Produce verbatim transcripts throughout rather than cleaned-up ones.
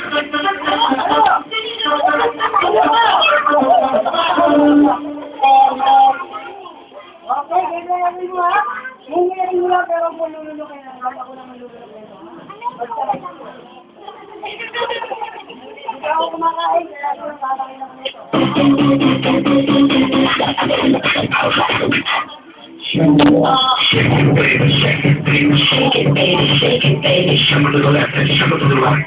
Okay, ganyan namin mo ha. Ganyan mo lang, pero kung lululo kayo na, ako naman lululo kayo. Hindi ako kumakain, kaya ako nang kakain lang nito. Shake it, baby, shake it, baby, shake it, baby, shake it, baby. Shimmer to the left and shimmer to the right.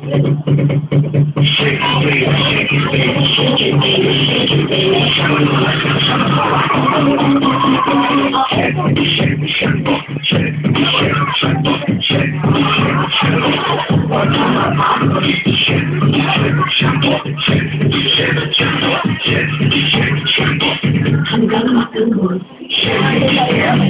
Shake it, baby, shake it, baby, shake it, baby, shake it, baby. Shimmer to the left and shimmer to the right. Shake it, shake it, shake it, shake it, shake it, shake it, shake it, shake it. One time, I'm gonna shake it, shake it, shake it, shake it, shake it, shake it, shake it, shake it, shake it. I'm gonna make it good. Shake it.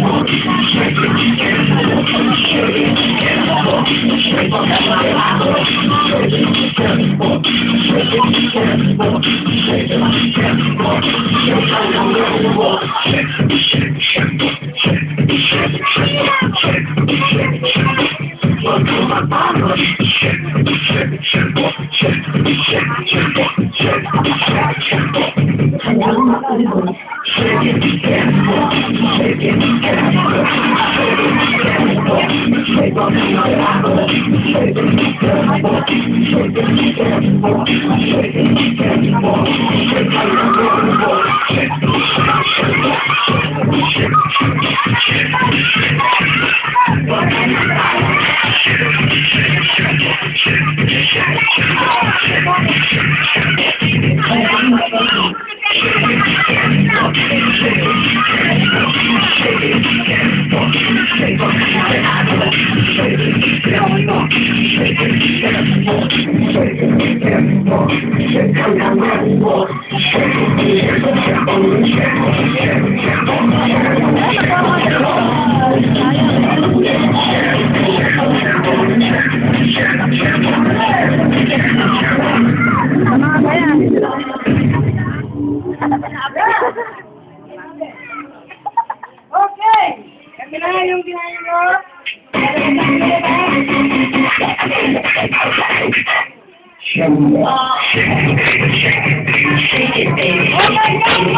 Okay! Kami na yung ginahin mo. Oh my God,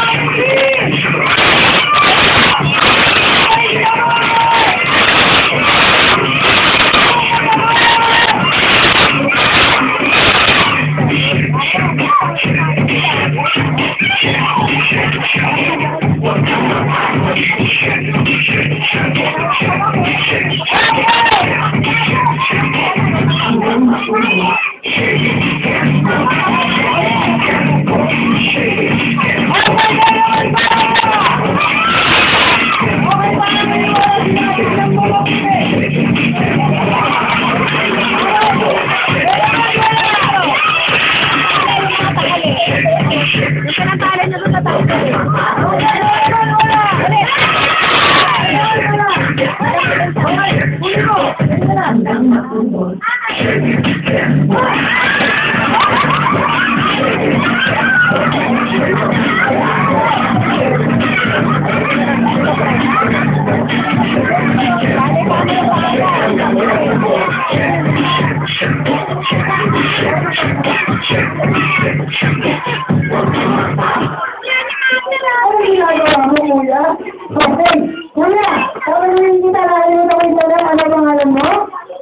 okay, kuya, kung hindi kita nakalimutan ko ito lang, ano pangalan mo?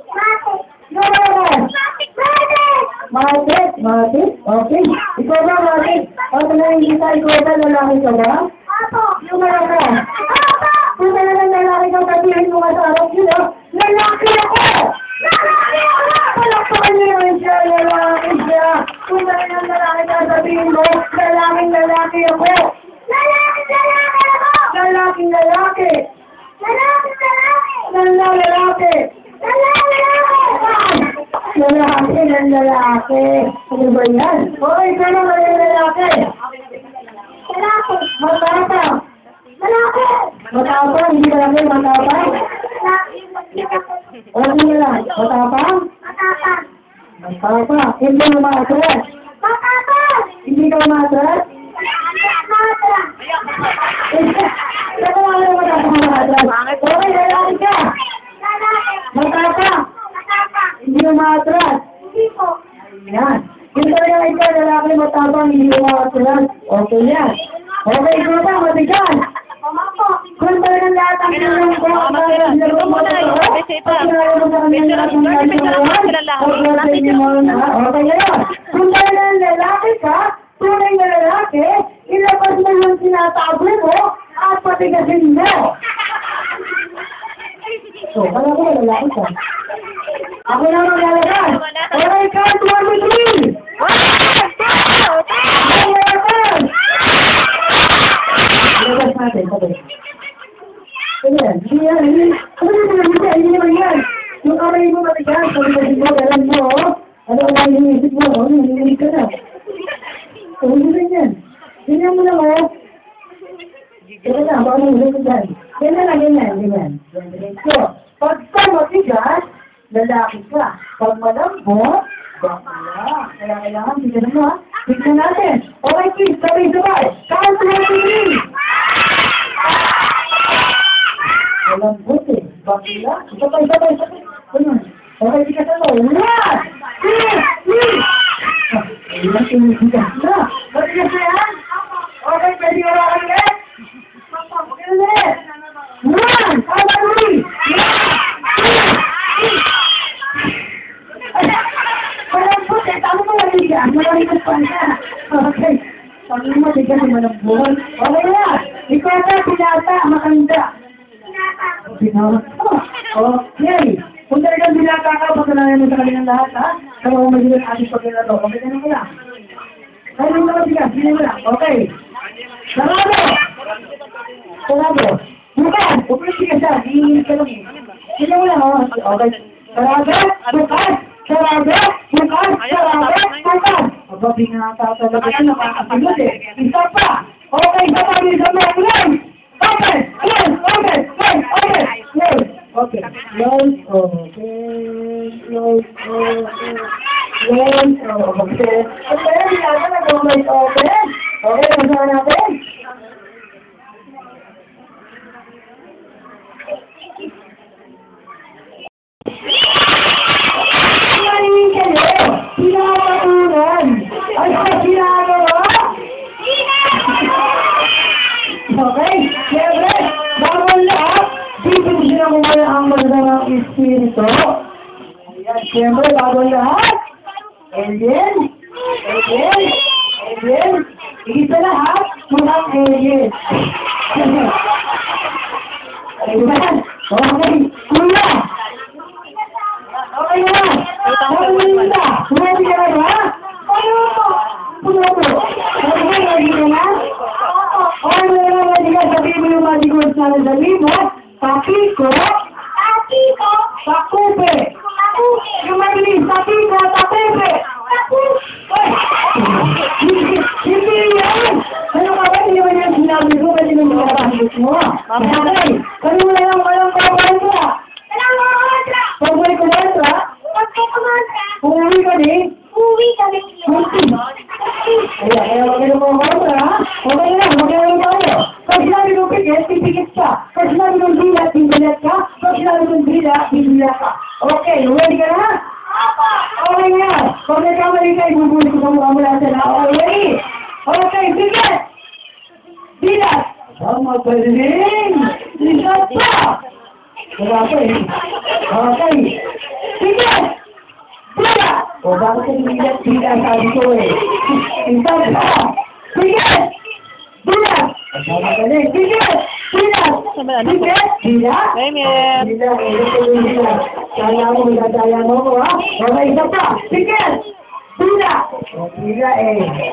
Matit. Matit. Matit? Okay. Ikaw ba, Matit? Pag hindi kita, ikaw ba, lalaki ka ba? Apo. Yung malaki? Apo. Kung talagang lalaki kang sabihin mo nga sa arap yun, ha? Lalaki ako! Lalaki ako! Palakpakan niyo yun siya, lalaki siya. Kung talagang lalaki kang sabihin mo, lalaking lalaki ako! Lalaking lalaki ako! Lalaking lalaki! Lalaking lalaki! Lalaking lalaki! Lalaking lalaki! Lalaki ng lalaki. Ano ba yan? Oo, ikaw na mga lalaki. Lalaki. Matapa. Lalaki. Matapa? Hindi lalaki, matapa? Lalaki. O, hindi lang. Matapa? Matapa. Matapa. Hindi mo matras. Matapa. Hindi ka matras? Matras. Ito lang ang matapa matras. Okay, lalaki ka. Lalaki. Matapa. Hindi mo matras. Hindi po. Yan. Kung talagang ikaw, lalaki matapang, hindi mo makasulat. Okay yan. Okay, ikaw pa, matigan. Kung talagang lahat ang tulong ko, ang talagang sila mo ito, pag sinaya mo sa kanila lahat ng kailangan, okay ngayon. Kung talagang lalaki ka, tunay na lalaki, ilabas mo yung sinatabi mo, at patigasin mo. So, kaya ko lalaki ka. Ako na maglalagay. Okay, count one, two, three. Ilabas natin, sabi. Ayan, hindi yan, hindi. Sabi mo na hindi, hindi naman yan. Yung kamay mo matigas, sabi mo, mo, galan mo, ano ang hinihisip mo, ano, hinihilig ka na. So, hindi rin yan. Ganyan mo lang, oh. Kaya na, baka nang ulit ko dyan. Ganyan na, ganyan, ganyan. So, pag ka matigas, lalaki ka. Pag malambot, bakla. Kaya kailangan, tignan mo, ha? Tignan natin. Okay, please, sabay-sabay. Count one, two, three. Malambot eh. Bakla. Sabay, sabay, sabay. Ganyan. Okay, tigas na mo. One, two, three. Ayan, tinigigas na. Matigas na yan? Okay, pwede ka lang ulit. Okay ulit. One, count one, three. Malambot eh. Tama mo lang yung yan. Malambot pa na. Okay. Sabi mo, tigas na malambot. Okay na. Ikaw na, pinata, makanda. Pinata. Okay. Kung talagang binata ka, pagkanayan mo sa kanilang lahat, ha? Kaya kung magiging ating pagkilaro, okay na mo lang. Kaya mo lang tigas, hindi mo lang. Okay. Sarado! Sarado. Bukas! Bukas tigas siya. Hihingi ka lang. Hindi mo lang, oh. Okay. Sarado! Bukas! Sarado! Bukas! Sarado! Bukas! Aba, binata talaga yan. Nakakasunod eh. Isa pa! Okay, isa pa! Isa pa! Close! Open! Close! Open! Close! Open! Close! Okay. Close. Okay. Close. Okay. Close. Okay. Okay. Binata na close. Open. Okay. Masama natin. Maraming kayo. Pinapatunan. Ay, sa ginagawa? Okay. Siyempre, bawal lahat. Dito ko sila kumaya ang magandang espiritu. Ayan, siyempre, bawal lahat. Alien. Alien. Alien. Isa lahat, mukhang alien. Ayan. Okay. Kuya. Okay na. Okay na. Sumati ka na ba? Ano po? Puno po. Okay, ready ka na? Okay, meron na di ka sabihin mo yung madigos na nasabihin mo. Tapiko. Tapiko. Takupe. Takupe. Yung mabilis. Tapiko. Takupe. Takupe. Hindi yan. Ano ka ba? Hindi naman yung sinabi ko. Pwede mo mga mo. Okay. Kano mo na lang walang pagkakulit ka? Walang pagkakulit. Pagkakulit ko ba ito? Pagkakulit. Uuwi ka din? Uuwi ka din. Ayan, kaya magkano mo ako ha? Okay na, magkano mo tayo. Pag sinabi kong pikit, pipikit ka. Pag sinabi kong bilat, bibilat ka. Pag sinabi kong bilat, bibilat ka. Okay, ready ka na? Okay nga. Pag nagkamali ka, ibubulit ko sa mukha mo lang na. Okay, ready? Okay, pikit! Bilat! Tama pa rin! Bilat pa! Wala pa eh. Okay. Pikit! Bilat! O bakit yung bilat? Bilat sabi ko eh. Bilat pa! Pikit! Bilat! Tama pa rin. Pikit! Bilat! Pikit! Bilat! Raymond! Bilat! Bilat! Kaya mo, dadaya mo ko ha? Okay, isa pa! Pikit! Bilat! O, bilat eh.